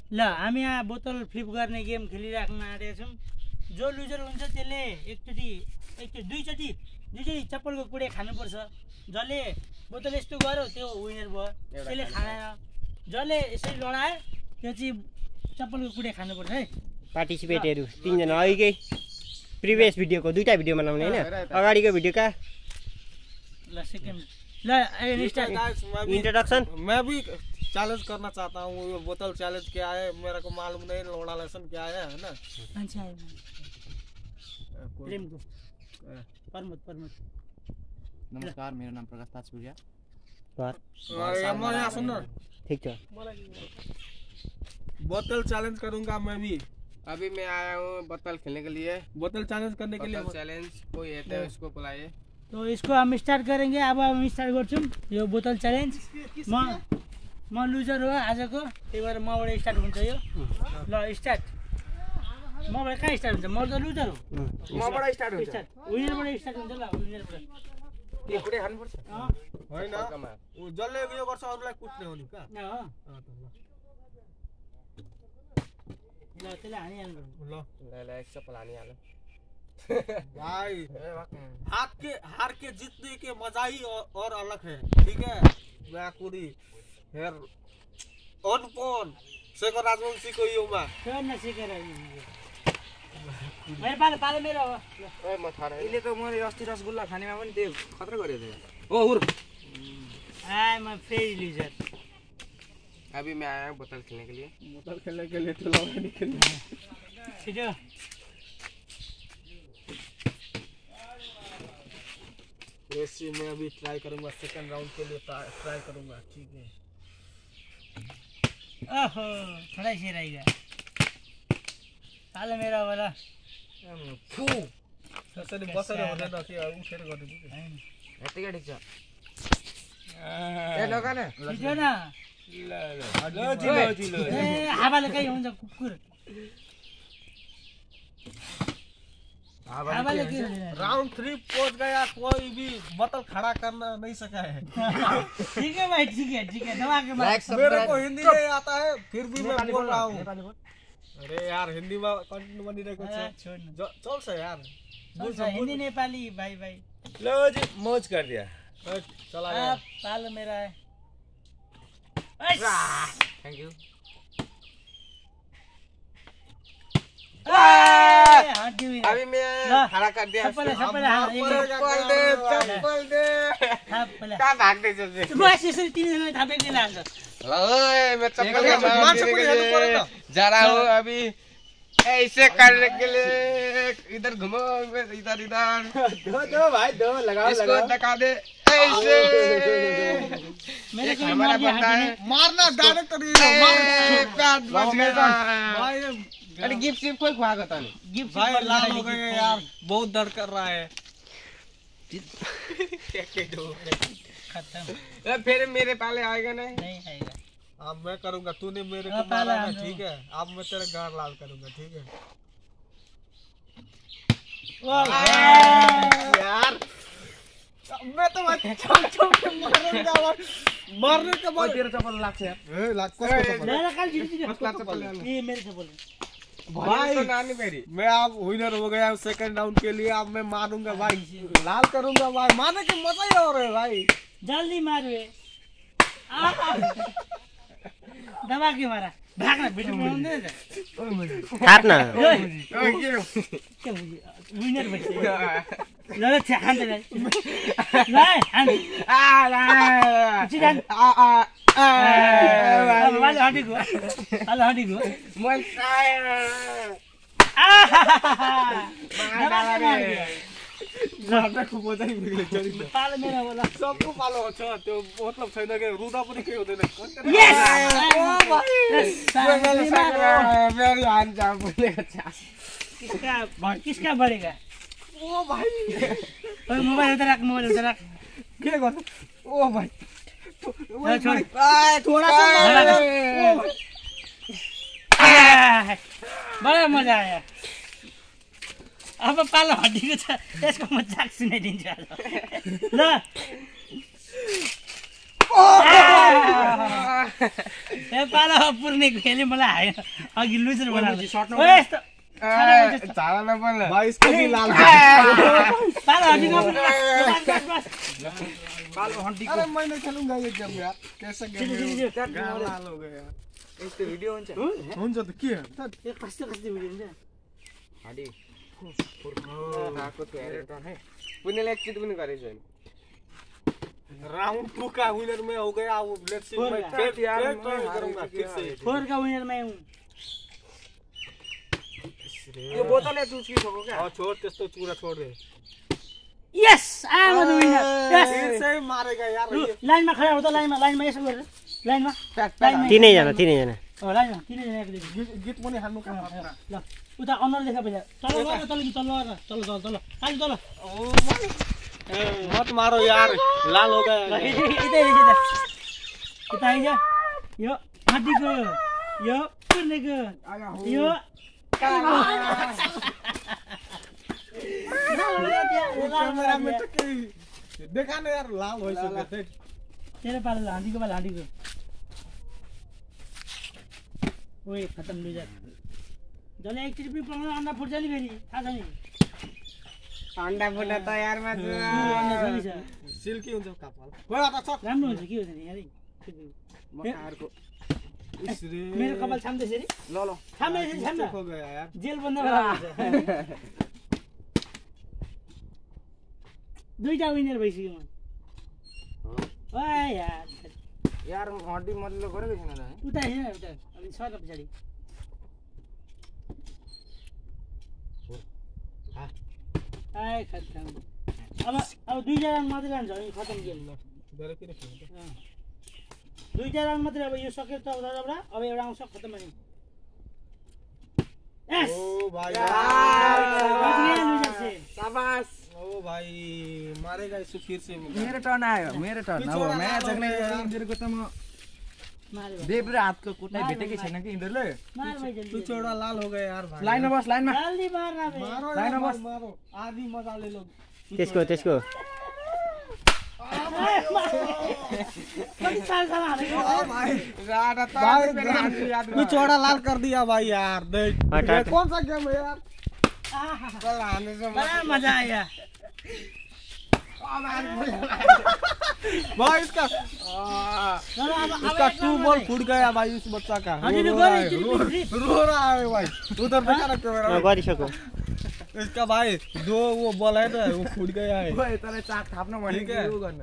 ल हामी यहाँ बोतल फ्लिप गर्ने गेम खेलिराख्न आँटेका छौँ। जो लुजर हुन्छ त्यसले दुईचोटि चप्पलको कुडे खानुपर्छ। जसले बोतल यस्तो गर्यो त्यो विनर भयो, त्यसले खाएन। जसले यसरी लडायो त्यो चाहिँ चप्पलको कुडे खानुपर्छ है। पार्टिसिपेटहरू 3 जना अघिकै प्रिभियस भिडियोको 2टा भिडियो बनाउने हैन, अगाडिको भिडियो का ल सेकेन्ड ल इंट्रोडक्शन। मैं भी चैलेंज करना चाहता हूँ। ये बोतल चैलेंज क्या है मेरे को मालूम नहीं, लोड़ा लेसन क्या है ना। अच्छा प्रेम को परमत नमस्कार, मेरो नाम प्रकाश ताजपुरिया। यहाँ सुन न, ठीक छ। बोतल चैलेंज करूंगा मैं भी। अभी मैं आया हूँ बोतल खेलने के लिए। बोतल चैलेंज करने के लिए चैलेंज कोई है तो इसको बुलाइए। तो इसको हम स्टार्ट करेंगे। अब हम स्टार्ट गर्छौँ यो बोतल च्यालेन्ज। म लुजर हो आजको, त्यही भएर मबाट स्टार्ट हुन्छ यो। ल स्टार्ट। मबाट कहाँ स्टार्ट हुन्छ? म त लुजर हो। मबाट स्टार्ट हुन्छ। विनरबाट स्टार्ट हुन्छ। ल विनरबाट यो कुडे खानुपर्छ हैन, जसले यो गर्छ अरूलाई कुट्ने हो नि का। ल त्यसलाई हानिहाल्नु। ल एक चप्पल हानिहाल्नु भाई। हार के जीतने के मजा ही और अलग है, ठीक है। व्याकुरी हेर अनपन शेखर राजवंशी को योमा न सिकेर मेरो पालो मेरो हो। ओए म थाहा अहिले त मैले अस्ति रसगुल्ला खानेमा पनि त्यो खतरा गरेको थिएँ। ओ हुर आई एम फेरी लुजर। अभी मैं आया हूँ बोतल खेलने के लिए। बोतल खेलने के लिए तो लगा निकल छिटो। वैसे मैं अभी ट्राई करूंगा, सेकंड राउंड के लिए ट्राई करूंगा, ठीक है। ओहो थोड़ा ही रहेगा। पालो मेरा वाला फु त्यसरी बसेर हुँदैन कि उठेर गर्नु कि यतिकै ठिक छ। ए नगाने छिटो न। ल ए हावाले कहीँ हुन्छ कुकुर। हावाले के राउंड 3 पहुंच गया, कोई भी बोतल खड़ा करना नहीं सका है। ठीक है भाई, ठीक है दबा के मेरे को हिंदी नहीं आता है फिर भी मैं बोल रहा हूँ। अरे यार हिंदी में कंटेंट बनिरहेको छ, चल्छ यार। हिंदी नेपाली भाई लो जी मौज कर दिया। चला गया। पालो मेरा है। Thank you. अभी मैं खड़ा कर दिया। चप्पल दे कहाँ भाग्दै छ? बस यसरी 3 जना थापेको लान्छ। ओए मैं चप्पल जा रहा हूँ अभी ऐसे करने के लिए। इधर घुमो, इधर दो भाई दो लगाओ इसको धक्का दे ऐसे। मेरे को हमारा बंदा है, मारना डायरेक्ट भाई। अरे गिफ्ट सिर्फ कोई खुआ गता नहीं। गिफ्ट भाई लाल हो गए यार, बहुत दर्द कर रहा है। खत्म। फिर मेरे पाले आएगा नहीं आएगा। अब मैं करूंगा, तूने मेरे को मारा ना, ठीक है। अब मैं तेरे गार लाल करूंगा, ठीक है यार। मैं तो मारूंगा मारने के बाद तेरे चप्पल लाग से मेरा काल चप्पल ये मेरे चप्पल भाई तो नानी मेरी। मैं अब विनर हो गया हूँ सेकंड राउंड के लिए। अब मैं मारूंगा भाई, लाल करूंगा भाई। मारने के मजा ही और है भाई। जल्दी मारो। दबा के मारा, भागना भिडियो बनाउँदैन त। काट्न के विनर भइसक्यो। ल छ खान्छ ल खान्छ। चिकन वाले हटेको वाले हटेको मैं पालो मेरा वाला सबको पालो छ, त्यो मतलब छैन कि रुदा पनि केही हुँदैन। मेरी हाथ जा बोलेगा। किसका बढ़ेगा? ओ भाई मोबाइल उधर रख, मोबाइल उधर रख। के गर्नु? ओ भाई थोड़ा सा बड़ा मजा आया। अब पालो हड्डीको छ, त्यसको म जाक सुनाइदिन्छु ल। ए पाला पुर्ने खेले मलाई हायो अघि लुजर बनाउँदै ओ यस्तो झाला नपर्ला भाई इसको भी लाल पाला हटी गयो बस अरे मैं नहीं खेलूंगा ये गेम यार कैसा गेम है लाल हो गया यार यस्तो भिडियो हुन्छ हुन्छ त के ए कस्तो भिडियो हुन्छ हडी आको तो पुण्यले एकचोटि पनि गरेको छैन राउंड 2 का विनर में हो गया वो लेट्स सी मैं फिर ट्राई करूंगा फिर से 4 का विनर मैं हूं यो बोतलले चुस्किसक्यो क्या और छोड़ त्यस्तो चुरा छोड़ दे yes I am the winner yes फिर से मारेगा यार ये लाइनमा खडा हो त लाइनमा यसो गरेर लाइनमा तिनैजना लाइनमा तिनैजना एकदिन गीत पनि हान्नु का ल उता अनर देखा पहिला तल गएर तल तल काली तल मत मारो यार लाल हो गया यता आइज यो हातीको यो पुर्नेको यो कैमरा में तो देखा ना यार लाल हो सके देख तेरे पाला हांडीको पाला हांडीको ओए खत्म लुजर जले एकचोटि पनि पलाउन अन्डा फुट्छ नि फेरि थाहा छ नि अन्डा फुट्न तयारमा छु सिल्की हुन्छ कपाल गयो त छ राम्रो हुन्छ के हुन्छ नि यार मकारको इसरे मेरो कपाल छाम्दैछ रे ल ल छाम्दैछ छाम्न हो गया यार जेल बन्द गराउँछ दुईटा विनर भइसक्यो म ओए यार यार हड्डी मल्लो गरेको छैन त उता हेर उता अनि सर पछाडि आइ खत्म अब दुईटा राउन्ड मात्रै जान्छ अनि खत्म गेम ल गरे किन खेल्नु दुईटा राउन्ड मात्रै अब यो सक्यो त एउटा अब एउटा आउँछ खत्म भयो यस ओ भाई शाबाश ओ भाई मारेगा इसको फिर से मेरो टर्न आयो मेरो टर्न अब म्याच जग्ने इन्जरको त म मारे देव र हातको कुट्नै भेटेकै छैन कि इन्जरले मार भाइ तू जल्दी चौड़ा लाल हो गया यार भाई लाइनमा बस लाइनमा जल्दी मार ना बे मारो लाइन यार में बस। मारो आधी मजा ले लो त्यसको कति साल हालेको भाई राडा त तू चौड़ा लाल कर दिया भाई यार देख हटा। ये कौन सा गेम है यार आहा कल हान्नु छ बडा मजा आयो भाई इसका इसका 2 बॉल फूट गया भाई इस बच्चा का हजुर रो गरे रहा है, एकचोटि रो रहा है भाई उधर देखा ना कैमरा गरिसक्यो इसका भाई 2 वो बॉल है ना वो फूट गया है ओए तँलाई चाक थाप्न भने ठीक के है। यो गर्न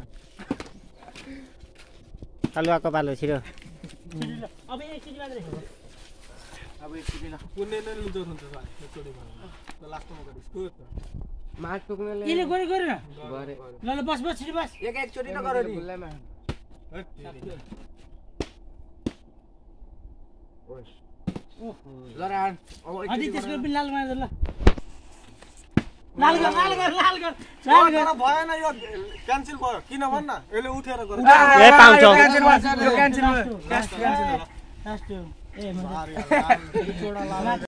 अलुवाको पालो छिरो अब एकचोटि मात्रै अब एकचोटि ल पुण्य ने लुदो हुन्छ भाइ एकचोटि भन्नु त लास्टमा गरे इसको त माग पुग्नेले यसले गरे गरे न गरे ल ल बस बस छिटो बस एकचोटि त गर नि बुल्लामा ल रान अब अनि एकचोटि त्यसको पनि लाल मार ल लाल गर तर भएन यो क्यान्सल भयो किन भन्न यसले उठेर गरे ए पाउँछ क्यान्सल भयो क्यान्सल भयो लास्ट ए मजा चौडा लाल